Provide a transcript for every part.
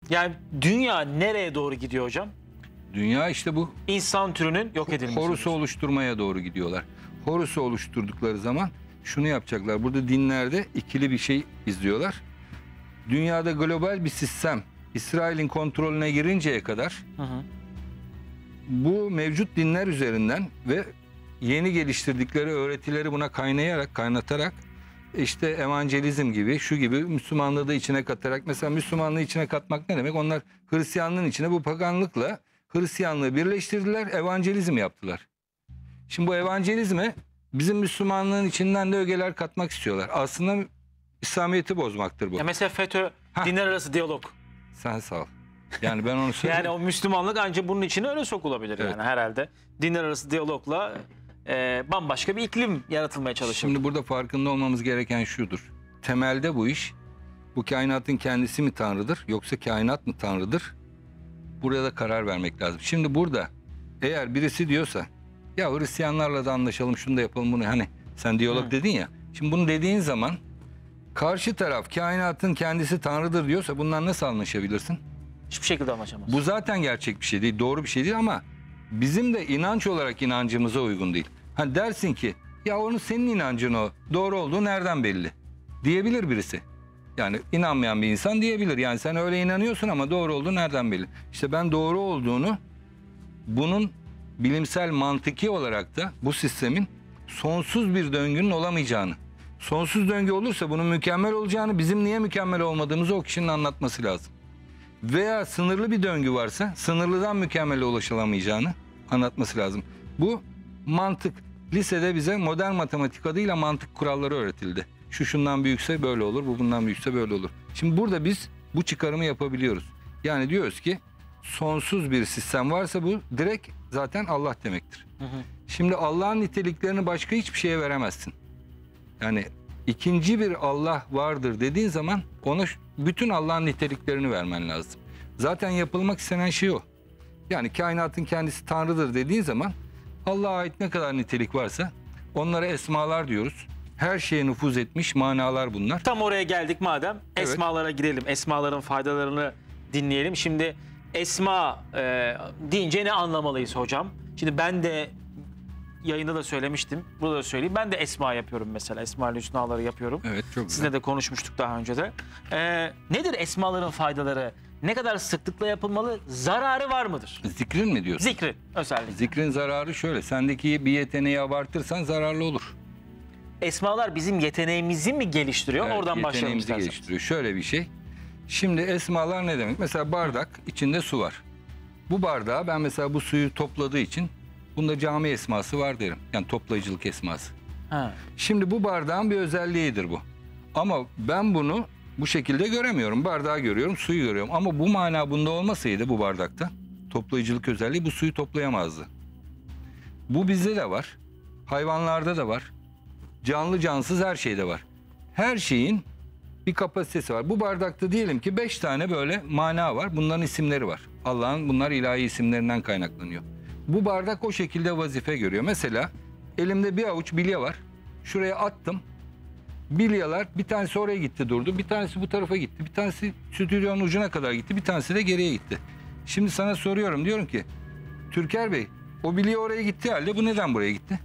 Yani dünya nereye doğru gidiyor hocam? Dünya işte bu. İnsan türünün yok edilmesi. Horus'u oluşturmaya doğru gidiyorlar. Horus'u oluşturdukları zaman şunu yapacaklar. Burada dinlerde ikili bir şey izliyorlar. Dünyada global bir sistem İsrail'in kontrolüne girinceye kadar bu mevcut dinler üzerinden ve yeni geliştirdikleri öğretileri buna kaynatarak işte evangelizm gibi, şu gibi Müslümanlığı da içine katarak, mesela Müslümanlığı içine katmak ne demek? Onlar Hristiyanlığın içine bu paganlıkla Hristiyanlığı birleştirdiler, evangelizm yaptılar. Şimdi bu evangelizme bizim Müslümanlığın içinden de ögeler katmak istiyorlar. Aslında İslamiyet'i bozmaktır bu. Ya mesela FETÖ, dinler arası diyalog. Sen sağ ol. Yani ben onu söyleyeyim. Yani o Müslümanlık ancak bunun içine öyle sokulabilir yani herhalde. Dinler arası diyalogla bambaşka bir iklim yaratılmaya çalışıyor. Şimdi burada farkında olmamız gereken şudur. Temelde bu iş, bu kainatın kendisi mi Tanrı'dır yoksa kainat mı Tanrı'dır? Buraya da karar vermek lazım. Şimdi burada eğer birisi diyorsa ya Hristiyanlarla da anlaşalım, şunu da yapalım, bunu, hani sen diyalog dedin ya. Şimdi bunu dediğin zaman karşı taraf kainatın kendisi Tanrı'dır diyorsa bundan nasıl anlaşabilirsin? Hiçbir şekilde anlaşamaz. Bu zaten gerçek bir şey değil, doğru bir şey değil ama bizim de inanç olarak inancımıza uygun değil. Hani dersin ki ya onun senin inancın o, doğru olduğu nereden belli diyebilir birisi. Yani inanmayan bir insan diyebilir. Yani sen öyle inanıyorsun ama doğru olduğu nereden belli? İşte ben doğru olduğunu, bunun bilimsel mantıki olarak da bu sistemin sonsuz bir döngünün olamayacağını, sonsuz döngü olursa bunun mükemmel olacağını, bizim niye mükemmel olmadığımızı o kişinin anlatması lazım. Veya sınırlı bir döngü varsa sınırlıdan mükemmele ulaşılamayacağını anlatması lazım. Bu mantık. Lisede bize modern matematik adıyla mantık kuralları öğretildi. Şu şundan büyükse böyle olur, bu bundan büyükse böyle olur. Şimdi burada biz bu çıkarımı yapabiliyoruz. Yani diyoruz ki sonsuz bir sistem varsa bu direkt zaten Allah demektir. Şimdi Allah'ın niteliklerini başka hiçbir şeye veremezsin. Yani ikinci bir Allah vardır dediğin zaman ona bütün Allah'ın niteliklerini vermen lazım. Zaten yapılmak istenen şey o. Yani kainatın kendisi Tanrı'dır dediğin zaman Allah'a ait ne kadar nitelik varsa onlara esmalar diyoruz. Her şeye nüfuz etmiş manalar bunlar. Tam oraya geldik madem. Evet. Esmalara girelim. Esmaların faydalarını dinleyelim. Şimdi esma deyince ne anlamalıyız hocam? Şimdi ben de yayında da söylemiştim. Burada da söyleyeyim. Ben de esma yapıyorum mesela. Esma-ül Hüsnaları yapıyorum. Evet, çok güzel. Sizinle de konuşmuştuk daha önce de. Nedir esmaların faydaları? Ne kadar sıklıkla yapılmalı? Zararı var mıdır? Zikrin mi diyorsun? Zikrin özellikle. Zikrin zararı şöyle. Sendeki bir yeteneği abartırsan zararlı olur. Esmalar bizim yeteneğimizi mi geliştiriyor? Evet, oradan başlayalım yeteneğimizi isterseniz. geliştiriyor. Şöyle bir şey. Şimdi esmalar ne demek? Mesela bardak, içinde su var. Bu bardağa ben mesela bu suyu topladığı için bunda cami esması var derim. Yani toplayıcılık esması. Ha. Şimdi bu bardağın bir özelliğidir bu. Ama ben bunu bu şekilde göremiyorum. Bardağı görüyorum, suyu görüyorum. Ama bu mana bunda olmasaydı bu bardakta, toplayıcılık özelliği, bu suyu toplayamazdı. Bu bizde de var. Hayvanlarda da var. Canlı cansız her şeyde var. Her şeyin bir kapasitesi var. Bu bardakta diyelim ki 5 tane böyle mana var. Bunların isimleri var. Allah'ın bunlar ilahi isimlerinden kaynaklanıyor. Bu bardak o şekilde vazife görüyor. Mesela elimde bir avuç bilye var. Şuraya attım. Bilyalar bir tanesi oraya gitti durdu. Bir tanesi bu tarafa gitti. Bir tanesi stüdyonun ucuna kadar gitti. Bir tanesi de geriye gitti. Şimdi sana soruyorum. Diyorum ki Türker Bey, o bilye oraya gitti halde bu neden buraya gitti?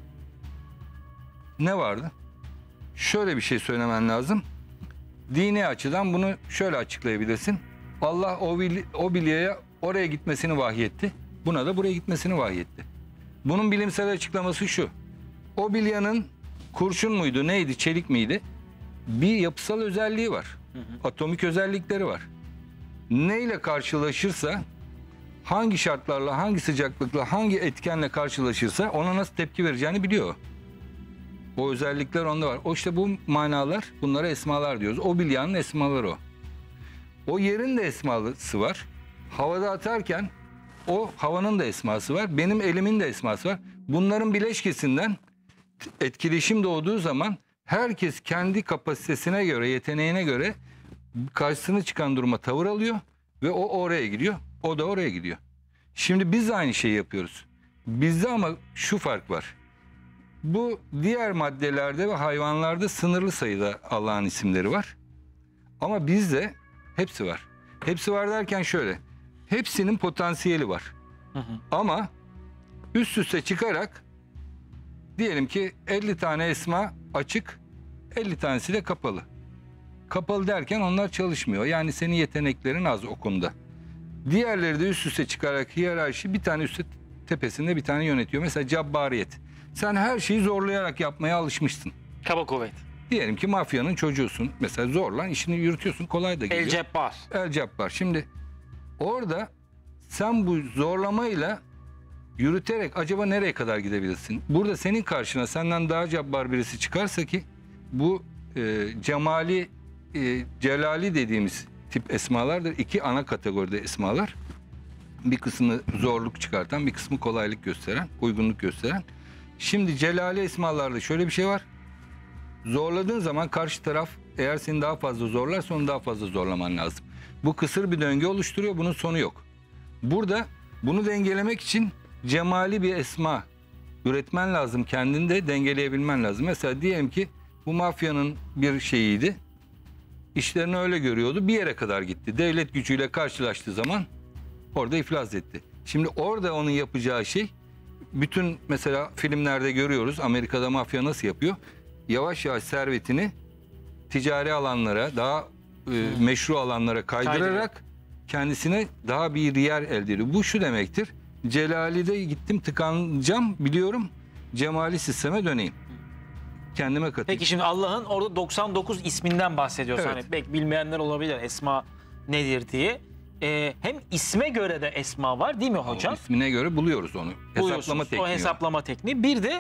Ne vardı? Şöyle bir şey söylemen lazım. Dini açıdan bunu şöyle açıklayabilirsin. Allah o bilyeye oraya gitmesini vahyetti. Buna da buraya gitmesini vahyetti. Bunun bilimsel açıklaması şu. O bilyanın kurşun muydu, neydi, çelik miydi? Bir yapısal özelliği var. Atomik özellikleri var. Neyle karşılaşırsa, hangi şartlarla, hangi sıcaklıkla, hangi etkenle karşılaşırsa ona nasıl tepki vereceğini biliyor. O özellikler onda var. O işte bu manalar, bunlara esmalar diyoruz. O bilyanın esmaları o. O yerin de esması var. Havada atarken o havanın da esması var. Benim elimin de esması var. Bunların bileşkesinden etkileşim doğduğu zaman herkes kendi kapasitesine göre, yeteneğine göre karşısına çıkan duruma tavır alıyor ve o oraya gidiyor, o da oraya gidiyor. Şimdi biz de aynı şeyi yapıyoruz. Bizde ama şu fark var. Bu diğer maddelerde ve hayvanlarda sınırlı sayıda Allah'ın isimleri var. Ama bizde hepsi var. Hepsi var derken şöyle. Hepsinin potansiyeli var. Ama üst üste çıkarak diyelim ki 50 tane esma açık, 50 tanesi de kapalı. Kapalı derken onlar çalışmıyor. Yani senin yeteneklerin az o konuda. Diğerleri de üst üste çıkarak hiyerarşi bir tane üstte tepesinde bir tane yönetiyor. Mesela cabbariyet. Sen her şeyi zorlayarak yapmaya alışmışsın. Kaba kuvvet. Diyelim ki mafyanın çocuğusun. Mesela zorlan işini yürütüyorsun, kolay da geliyor. El cebbar. El cebbar. Şimdi orada sen bu zorlamayla yürüterek acaba nereye kadar gidebilirsin? Burada senin karşına senden daha cabbar birisi çıkarsa ki bu celali dediğimiz tip esmalardır. İki ana kategoride esmalar. Bir kısmı zorluk çıkartan, bir kısmı kolaylık gösteren, uygunluk gösteren. Şimdi celali esmalarda şöyle bir şey var. Zorladığın zaman karşı taraf eğer seni daha fazla zorlarsa onu daha fazla zorlaman lazım. Bu kısır bir döngü oluşturuyor. Bunun sonu yok. Burada bunu dengelemek için cemali bir esma üretmen lazım. Kendini de dengeleyebilmen lazım. Mesela diyelim ki bu mafyanın bir şeyiydi. İşlerini öyle görüyordu. Bir yere kadar gitti. Devlet gücüyle karşılaştığı zaman orada iflas etti. Şimdi orada onun yapacağı şey bütün mesela filmlerde görüyoruz. Amerika'da mafya nasıl yapıyor? Yavaş yavaş servetini ticari alanlara, daha meşru alanlara kaydırarak kendisine daha bir yer elde ediyor. Bu şu demektir. Celali'de gittim tıkanacağım biliyorum. Cemali sisteme döneyim. Kendime katayım. Peki şimdi Allah'ın orada 99 isminden bahsediyoruz. Evet. Hani belki bilmeyenler olabilir esma nedir diye. Hem isme göre de esma var değil mi hocam? O ismine göre buluyoruz onu. Hesaplama tekniği. O hesaplama tekniği. Bir de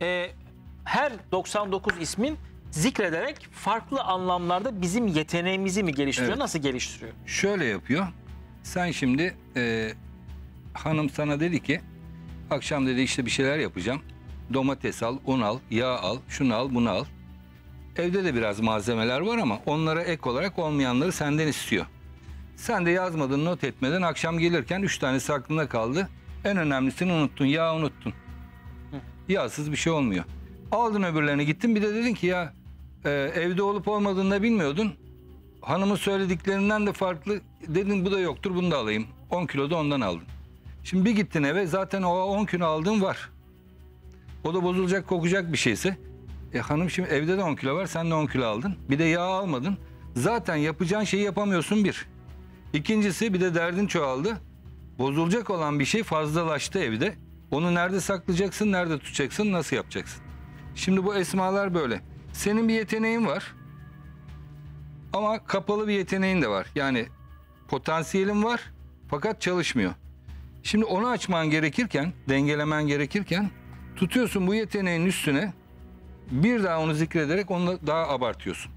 her 99 ismin zikrederek farklı anlamlarda bizim yeteneğimizi mi geliştiriyor? Evet. Nasıl geliştiriyor? Şöyle yapıyor. Sen şimdi hanım sana dedi ki akşam dedi işte bir şeyler yapacağım. Domates al, un al, yağ al, şunu al, bunu al. Evde de biraz malzemeler var ama onlara ek olarak olmayanları senden istiyor. Sen de yazmadın, not etmeden akşam gelirken 3 tanesi aklında kaldı. En önemlisini unuttun, yağı unuttun. Yağsız bir şey olmuyor. Aldın öbürlerini gittin bir de dedin ki ya evde olup olmadığını da bilmiyordun. Hanımın söylediklerinden de farklı dedin bu da yoktur bunu da alayım. 10 kilo da ondan aldın. Şimdi bir gittin eve zaten o 10 kilo aldığın var. O da bozulacak kokacak bir şeyse. Hanım şimdi evde de 10 kilo var sen de 10 kilo aldın. Bir de yağ almadın. Zaten yapacağın şeyi yapamıyorsun bir. İkincisi bir de derdin çoğaldı. Bozulacak olan bir şey fazlalaştı evde. Onu nerede saklayacaksın, nerede tutacaksın, nasıl yapacaksın? Şimdi bu esmalar böyle. Senin bir yeteneğin var. Ama kapalı bir yeteneğin de var. Yani potansiyelin var fakat çalışmıyor. Şimdi onu açman gerekirken, dengelemen gerekirken tutuyorsun bu yeteneğin üstüne bir daha onu zikrederek onu daha abartıyorsun.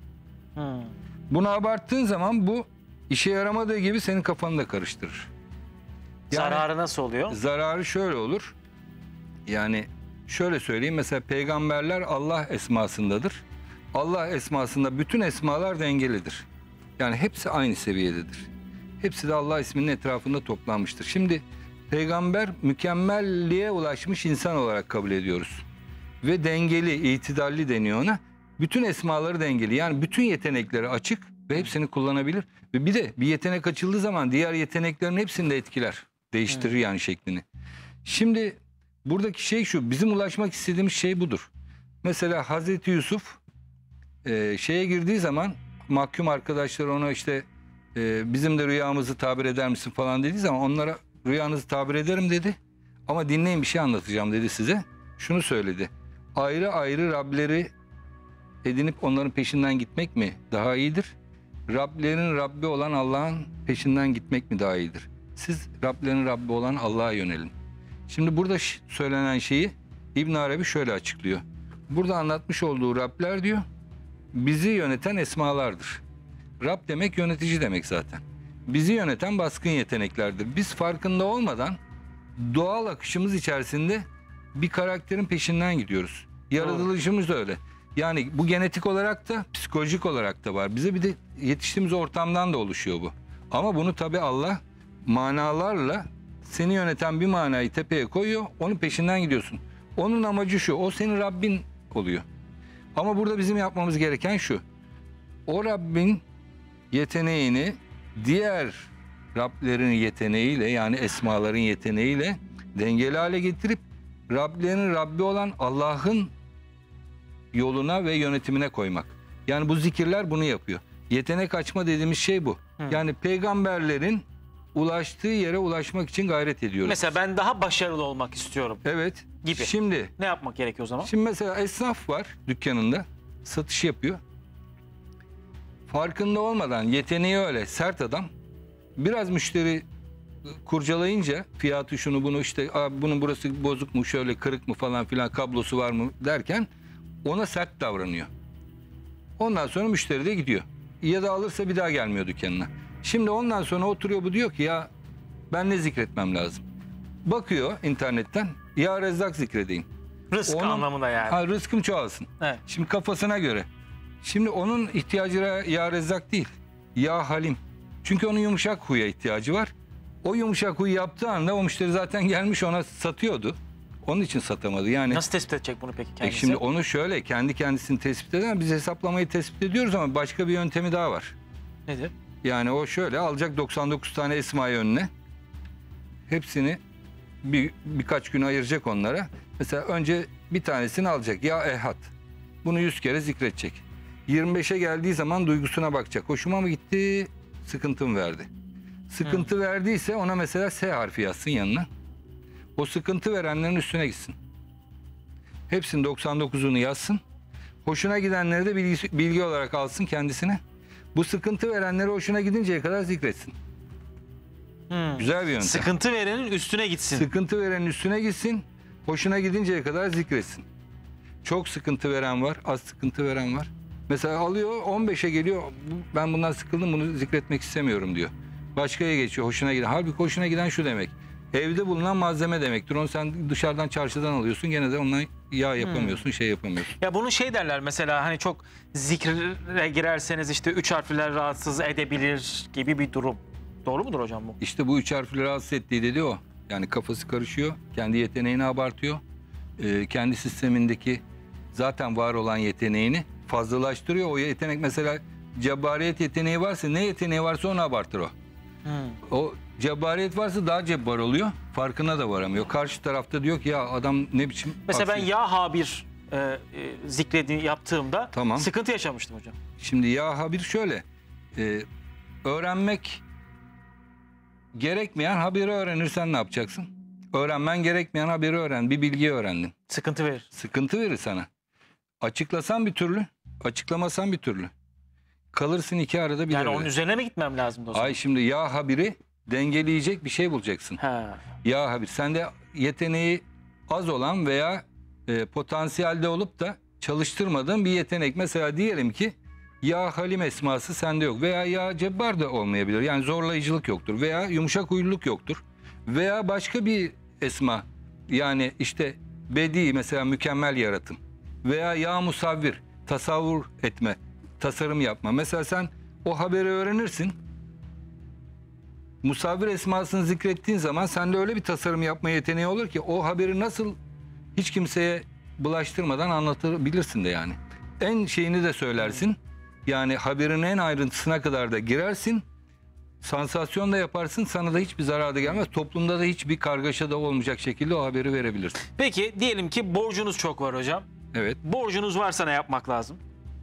Bunu abarttığın zaman bu işe yaramadığı gibi senin kafanı da karıştırır. Yani, zararı nasıl oluyor? Zararı şöyle olur. Yani şöyle söyleyeyim mesela peygamberler Allah esmasındadır. Allah esmasında bütün esmalar dengelidir. Yani hepsi aynı seviyededir. Hepsi de Allah isminin etrafında toplanmıştır. Şimdi peygamber mükemmelliğe ulaşmış insan olarak kabul ediyoruz. Ve dengeli, itidalli deniyor ona. Bütün esmaları dengeli. Yani bütün yetenekleri açık ve hepsini kullanabilir. Ve bir de bir yetenek açıldığı zaman diğer yeteneklerin hepsini de etkiler. Değiştirir yani şeklini. Şimdi buradaki şey şu. Bizim ulaşmak istediğimiz şey budur. Mesela Hazreti Yusuf şeye girdiği zaman mahkum arkadaşlar ona işte bizim de rüyamızı tabir eder misin falan dediği zaman onlara rüyanızı tabir ederim dedi. Ama dinleyin bir şey anlatacağım dedi size. Şunu söyledi. Ayrı ayrı Rableri edinip onların peşinden gitmek mi daha iyidir? Rablerin Rabbi olan Allah'ın peşinden gitmek mi daha iyidir? Siz Rablerin Rabbi olan Allah'a yönelin. Şimdi burada söylenen şeyi İbn Arabi şöyle açıklıyor. Burada anlatmış olduğu Rabler diyor, bizi yöneten esmalardır. Rab demek yönetici demek zaten. Bizi yöneten baskın yeteneklerdir. Biz farkında olmadan doğal akışımız içerisinde bir karakterin peşinden gidiyoruz. Yaratılışımız da öyle. Yani bu genetik olarak da psikolojik olarak da var. Bize bir de yetiştiğimiz ortamdan da oluşuyor bu. Ama bunu tabii Allah manalarla seni yöneten bir manayı tepeye koyuyor. Onun peşinden gidiyorsun. Onun amacı şu. O senin Rabbin oluyor. Ama burada bizim yapmamız gereken şu. O Rabbin yeteneğini diğer Rablerin yeteneğiyle, yani esmaların yeteneğiyle dengeli hale getirip Rablerin Rabbi olan Allah'ın yoluna ve yönetimine koymak. Yani bu zikirler bunu yapıyor. Yetenek açma dediğimiz şey bu. Yani peygamberlerin ulaştığı yere ulaşmak için gayret ediyoruz. Mesela ben daha başarılı olmak istiyorum. Evet. Gibi. Şimdi Ne yapmak gerekiyor o zaman? Şimdi mesela esnaf var dükkanında, satış yapıyor. Farkında olmadan yeteneği öyle sert adam. Biraz müşteri kurcalayınca fiyatı şunu bunu işte bunun burası bozuk mu, şöyle kırık mı falan filan, kablosu var mı derken ona sert davranıyor. Ondan sonra müşteri de gidiyor. Ya da alırsa bir daha gelmiyor dükkanına. Şimdi ondan sonra oturuyor, bu diyor ki ya ben ne zikretmem lazım? Bakıyor internetten, ya Rezzak zikredeyim. Rızk anlamında yani. Rızkım çoğalsın. Evet. Şimdi kafasına göre. Şimdi onun ihtiyacı ya Rezzak değil, ya Halim. Çünkü onun yumuşak huya ihtiyacı var. O yumuşak huyu yaptığı anda o müşteri zaten gelmiş, ona satıyordu. Onun için satamadı. Yani nasıl tespit edecek bunu peki kendisi? şimdi onu şöyle kendi kendisini tespit eden, biz hesaplamayı tespit ediyoruz ama başka bir yöntemi daha var. Nedir? Yani o şöyle alacak 99 tane esmayı önüne. Hepsini birkaç gün ayıracak onlara. Mesela önce bir tanesini alacak. Ya Ehad. Bunu 100 kere zikredecek. 25'e geldiği zaman duygusuna bakacak. Hoşuma mı gitti? Sıkıntı mı verdi? Sıkıntı verdiyse ona mesela S harfi yazsın yanına. O sıkıntı verenlerin üstüne gitsin. Hepsinin 99'unu yazsın. Hoşuna gidenleri de bilgi olarak alsın kendisine. Bu sıkıntı verenleri hoşuna gidinceye kadar zikretsin. Güzel bir yöntem. Sıkıntı verenin üstüne gitsin. Sıkıntı verenin üstüne gitsin. Hoşuna gidinceye kadar zikretsin. Çok sıkıntı veren var, az sıkıntı veren var. Mesela alıyor 15'e geliyor. Ben bundan sıkıldım, bunu zikretmek istemiyorum diyor. Başkaya geçiyor, hoşuna giden. Halbuki hoşuna giden şu demek. Evde bulunan malzeme demektir. Onu sen dışarıdan, çarşıdan alıyorsun. Gene de ondan yağ yapamıyorsun, şey yapamıyorsun. Ya bunu şey derler mesela, hani çok zikre girerseniz işte 3 harfler rahatsız edebilir gibi bir durum. Doğru mudur hocam bu? İşte bu 3 harfleri rahatsız ettiği dedi o. Yani kafası karışıyor, kendi yeteneğini abartıyor. Kendi sistemindeki zaten var olan yeteneğini fazlalaştırıyor. O yetenek mesela cebbariyet yeteneği varsa, ne yeteneği varsa onu abartır o. O cebbariyet varsa daha cebbar oluyor. Farkına da varamıyor. Karşı tarafta diyor ki ya adam ne biçim... Mesela ben ya habir yaptığımda Tamam. sıkıntı yaşamıştım hocam. Şimdi ya habir şöyle. Öğrenmek gerekmeyen haberi öğrenirsen ne yapacaksın? Öğrenmen gerekmeyen haberi öğren. Bir bilgiyi öğrendin. Sıkıntı verir. Sıkıntı verir sana. Açıklasan bir türlü, açıklamasan bir türlü. Kalırsın iki arada bir Yani arada. onun üzerine mi gitmem lazım o zaman? Ay şimdi ya habiri dengeleyecek bir şey bulacaksın. Ha. Ya habir, sende yeteneği az olan veya potansiyelde olup da çalıştırmadığın bir yetenek. Mesela diyelim ki ya Halim esması sende yok veya ya Cebbar da olmayabilir. Yani zorlayıcılık yoktur veya yumuşak huyluluk yoktur. Veya başka bir esma, yani işte bedi mesela mükemmel yaratım veya ya musavvir tasavvur etme, tasarım yapma. Mesela sen o haberi öğrenirsin. Musavvir esmasını zikrettiğin zaman sende öyle bir tasarım yapma yeteneği olur ki o haberi nasıl hiç kimseye bulaştırmadan anlatabilirsin de yani. En şeyini de söylersin. Yani haberin en ayrıntısına kadar da girersin. Sansasyon da yaparsın. Sana da hiçbir zarar da gelmez. Toplumda da hiçbir kargaşa da olmayacak şekilde o haberi verebilirsin. Peki diyelim ki borcunuz çok var hocam. Evet. Borcunuz varsa ne yapmak lazım?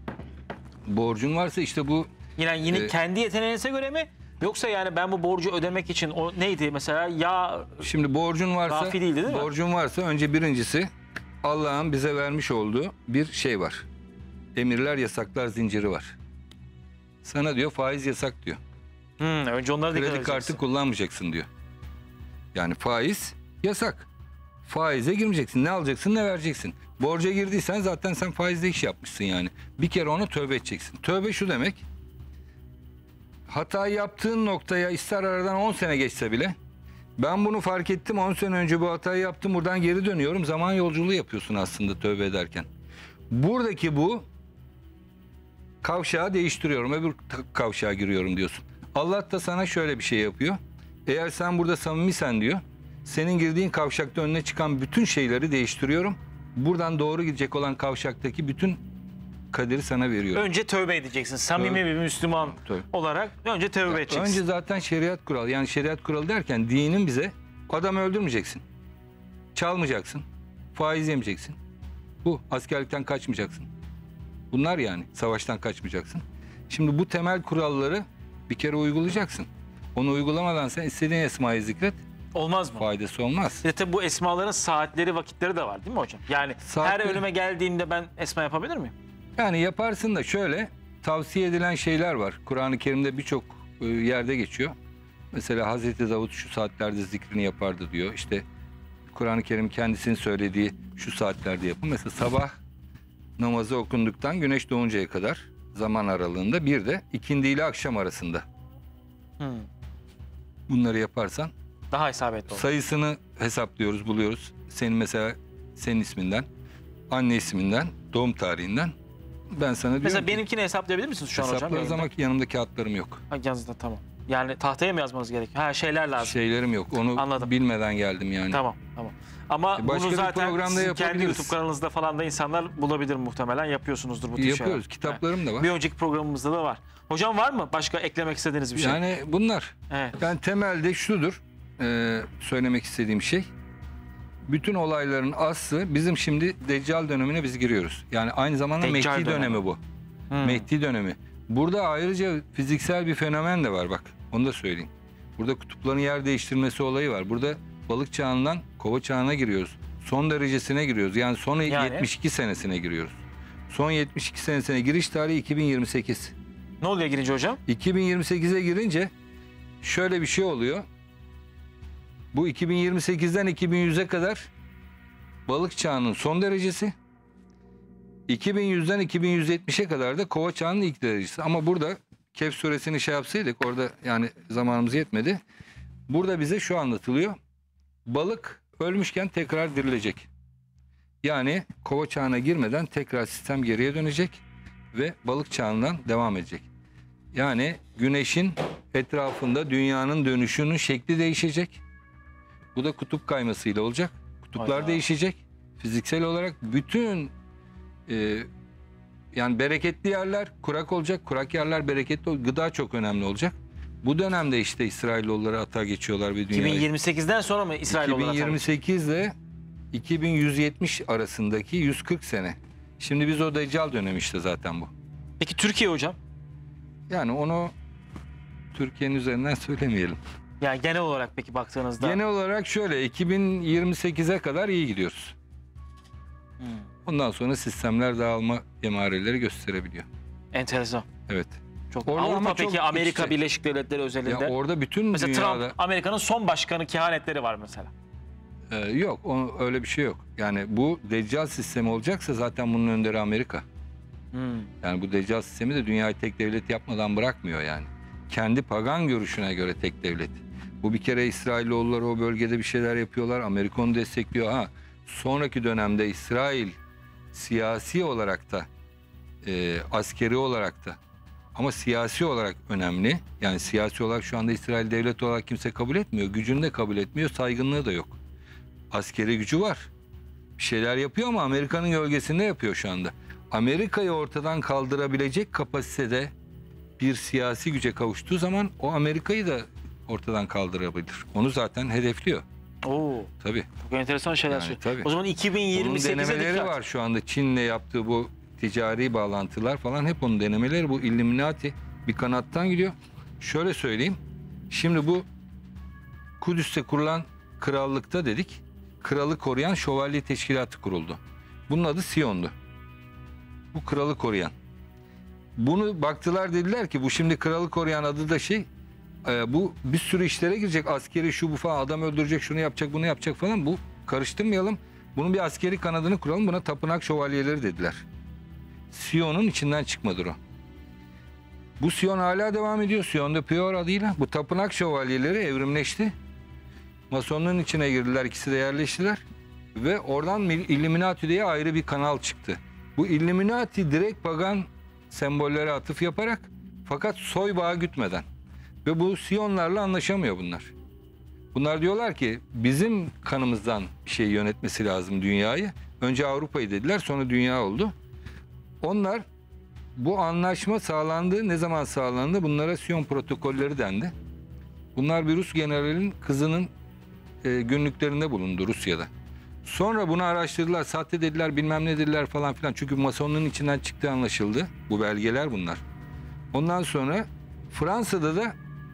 Borcun varsa işte bu... Yine kendi yeteneğinize göre mi? Yoksa yani ben bu borcu ödemek için o neydi mesela ya... Şimdi borcun varsa... Rafi değildi değil mi? Borcun varsa önce birincisi Allah'ın bize vermiş olduğu bir şey var. Emirler, yasaklar zinciri var. Sana diyor faiz yasak diyor. Önce onlara dikkat Kredi edeceksin. kartı kullanmayacaksın diyor. Yani faiz yasak. Faize girmeyeceksin. Ne alacaksın, ne vereceksin. Borca girdiysen zaten sen faizde iş yapmışsın yani. Bir kere ona tövbe edeceksin. Tövbe şu demek. Hata yaptığın noktaya ister aradan 10 sene geçse bile ben bunu fark ettim, 10 sene önce bu hatayı yaptım, buradan geri dönüyorum. Zaman yolculuğu yapıyorsun aslında tövbe ederken. Buradaki bu kavşağı değiştiriyorum, öbür kavşağa giriyorum diyorsun. Allah da sana şöyle bir şey yapıyor. Eğer sen burada samimisen diyor, senin girdiğin kavşakta önüne çıkan bütün şeyleri değiştiriyorum. Buradan doğru gidecek olan kavşaktaki bütün kaderi sana veriyorum. Önce tövbe edeceksin. Samimi bir Müslüman Tabii. olarak önce tövbe edeceksin. Önce zaten şeriat kuralı. Yani şeriat kuralı derken dinin bize adam öldürmeyeceksin. Çalmayacaksın. Faiz yemeyeceksin. Bu. Askerlikten kaçmayacaksın. Bunlar yani. Savaştan kaçmayacaksın. Şimdi bu temel kuralları bir kere uygulayacaksın. Onu uygulamadan sen istediğin esmayı zikret. Olmaz mı? Faydası olmaz. Tabii bu esmaların saatleri, vakitleri de var değil mi hocam? Yani her önüme geldiğinde ben esma yapabilir miyim? Yani yaparsın da şöyle tavsiye edilen şeyler var. Kur'an-ı Kerim'de birçok yerde geçiyor. Mesela Hazreti Davut şu saatlerde zikrini yapardı diyor. İşte Kur'an-ı Kerim kendisinin söylediği şu saatlerde yapın. Mesela sabah namazı okunduktan güneş doğuncaya kadar zaman aralığında, bir de ikindi ile akşam arasında. Bunları yaparsan daha isabetli olur. Sayısını hesaplıyoruz, buluyoruz. Senin mesela senin isminden, anne isminden, doğum tarihinden ben sana diyorum mesela ki, benimkini hesaplayabilir misiniz şu an hocam? hesaplarız ama yanımda kağıtlarım yok. Ha, yazdı, tamam. Yani tahtaya mı yazmanız gerekiyor? Ha, şeyler lazım. Şeylerim yok. Onu Anladım. bilmeden geldim yani. Tamam. Ama Başka bunu bir zaten programda sizin kendi yapabiliriz. YouTube kanalınızda falan da insanlar bulabilir muhtemelen. Yapıyorsunuzdur bu tür şeyler. Yapıyoruz. Kitaplarım da var. Bir önceki programımızda da var. Hocam var mı başka eklemek istediğiniz bir şey? Yani bunlar. Evet. Yani temelde şudur söylemek istediğim şey. Bütün olayların aslı bizim şimdi Deccal dönemine biz giriyoruz. Yani aynı zamanda Deccal Mehdi dönemi bu. Mehdi dönemi. Burada ayrıca fiziksel bir fenomen de var bak. Onu da söyleyeyim. Burada kutupların yer değiştirmesi olayı var. Burada balık çağından kova çağına giriyoruz. Son derecesine giriyoruz. Yani son 72 senesine giriyoruz. Son 72 senesine giriş tarihi 2028. Ne oluyor girince hocam? 2028'e girince şöyle bir şey oluyor. Bu 2028'den 2100'e kadar balık çağının son derecesi. 2100'den 2170'e kadar da kova çağının ilk derecesi. Ama burada Kehf suresini şey yapsaydık, orada yani zamanımız yetmedi. Burada bize şu anlatılıyor. Balık ölmüşken tekrar dirilecek. Yani kova çağına girmeden tekrar sistem geriye dönecek ve balık çağından devam edecek. Yani güneşin etrafında dünyanın dönüşünün şekli değişecek. Bu da kutup kaymasıyla olacak. Kutuplar Hayda. değişecek. Fiziksel olarak bütün yani bereketli yerler kurak olacak. Kurak yerler bereketli olacak. Gıda çok önemli olacak. Bu dönemde işte İsrailoğulları atağa geçiyorlar ve dünyayı. 2028'den sonra mı İsrailoğulları 2028 ile 2170 arasındaki 140 sene. Şimdi biz o Deccal dönemi işte zaten bu. Peki Türkiye hocam? Yani onu Türkiye'nin üzerinden söylemeyelim. Yani genel olarak peki baktığınızda. Genel olarak şöyle 2028'e kadar iyi gidiyoruz. Ondan sonra sistemler dağılma emareleri gösterebiliyor. Enteresan. Evet. Çok. Orada Avrupa ama peki çok Amerika iç içe. Birleşik Devletleri özelinde. Ya orada bütün mesela dünyada Trump Amerika'nın son başkanı kehanetleri var mesela. Yok öyle bir şey yok. Yani bu Deccal sistemi olacaksa zaten bunun önderi Amerika. Yani bu Deccal sistemi de dünyayı tek devlet yapmadan bırakmıyor yani. Kendi pagan görüşüne göre tek devlet. Bu bir kere İsrailoğulları o bölgede bir şeyler yapıyorlar. Amerika onu destekliyor. Ha, sonraki dönemde İsrail siyasi olarak da askeri olarak da ama siyasi olarak önemli. Yani siyasi olarak şu anda İsrail devlet olarak kimse kabul etmiyor. Gücünü de kabul etmiyor. Saygınlığı da yok. Askeri gücü var. Bir şeyler yapıyor ama Amerika'nın gölgesinde yapıyor şu anda. Amerika'yı ortadan kaldırabilecek kapasitede bir siyasi güce kavuştuğu zaman o Amerika'yı da ortadan kaldırabilir. Onu zaten hedefliyor. Oo. Tabii. Çok enteresan şeyler Yani söylüyor. tabii. O zaman Onun 2028'e denemeleri dikkat. var şu anda. Çin'le yaptığı bu ticari bağlantılar falan hep onun denemeleri. Bu Illuminati bir kanattan gidiyor. Şöyle söyleyeyim. Şimdi bu Kudüs'te kurulan krallıkta dedik. Kralı koruyan şövalye teşkilatı kuruldu. Bunun adı Siyon'du. Bu kralı koruyan. Bunu baktılar dediler ki bu şimdi kralı koruyan adı da bu bir sürü işlere girecek. Askeri şu bu falan adam öldürecek şunu yapacak bunu yapacak falan. Bu karıştırmayalım. Bunun bir askeri kanadını kuralım. Buna tapınak şövalyeleri dediler. Siyon'un içinden çıkmadır o. Bu Siyon hala devam ediyor. Siyon de Pior adıyla. Bu tapınak şövalyeleri evrimleşti. Masonluğun içine girdiler. İkisi de yerleştiler. Ve oradan Illuminati diye ayrı bir kanal çıktı. Bu Illuminati direkt pagan sembollere atıf yaparak fakat soy bağı gütmeden. Ve bu Siyonlarla anlaşamıyor bunlar. Bunlar diyorlar ki bizim kanımızdan bir şey yönetmesi lazım dünyayı. Önce Avrupa'yı dediler sonra dünya oldu. Onlar bu anlaşma sağlandı. Ne zaman sağlandı? Bunlara Siyon protokolleri dendi. Bunlar bir Rus generalin kızının günlüklerinde bulundu Rusya'da. Sonra bunu araştırdılar, sahte dediler, bilmem ne dediler falan filan. Çünkü masonluğun içinden çıktığı anlaşıldı. Bu belgeler bunlar. Ondan sonra Fransa'da da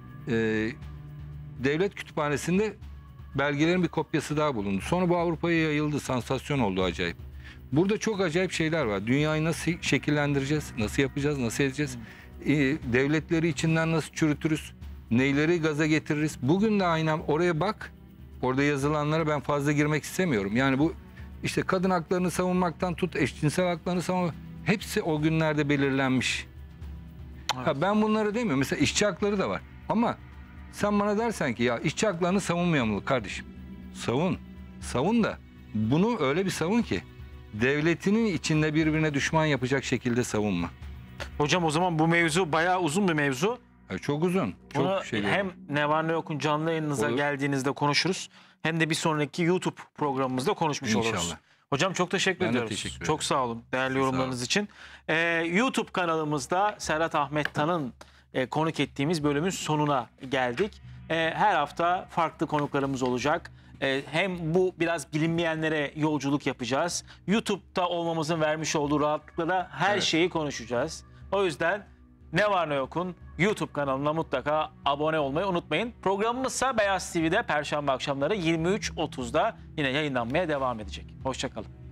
devlet kütüphanesinde belgelerin bir kopyası daha bulundu. Sonra bu Avrupa'ya yayıldı, sansasyon oldu acayip. Burada çok acayip şeyler var. Dünyayı nasıl şekillendireceğiz, nasıl yapacağız, nasıl edeceğiz? Devletleri içinden nasıl çürütürüz? Neyleri gaza getiririz? Bugün de aynen oraya bak. Orada yazılanlara ben fazla girmek istemiyorum. Yani bu işte kadın haklarını savunmaktan tut, eşcinsel haklarını savunmak, hepsi o günlerde belirlenmiş. Evet. Ha, ben bunları demiyorum. Mesela işçi hakları da var. Ama sen bana dersen ki ya işçi haklarını savunmayalım kardeşim. Savun. Savun da bunu öyle bir savun ki devletinin içinde birbirine düşman yapacak şekilde savunma. Hocam o zaman bu mevzu bayağı uzun bir mevzu. Çok uzun. Çok Bunu şey hem Ne Var Ne Yok'un canlı yayınınıza Olur. geldiğinizde konuşuruz. Hem de bir sonraki YouTube programımızda konuşmuş oluruz. İnşallah. Hocam çok teşekkür Ben de ediyoruz. teşekkür ederim. Çok sağ olun değerli Sağ yorumlarınız olun. için. YouTube kanalımızda Serhat Ahmet Tan'ın konuk ettiğimiz bölümün sonuna geldik. Her hafta farklı konuklarımız olacak. Hem bu biraz bilinmeyenlere yolculuk yapacağız. YouTube'da olmamızın vermiş olduğu rahatlıkla da her Evet. şeyi konuşacağız. O yüzden Ne Var Ne Yok'un YouTube kanalına mutlaka abone olmayı unutmayın. Programımızsa Beyaz TV'de Perşembe akşamları 23.30'da yine yayınlanmaya devam edecek. Hoşça kalın.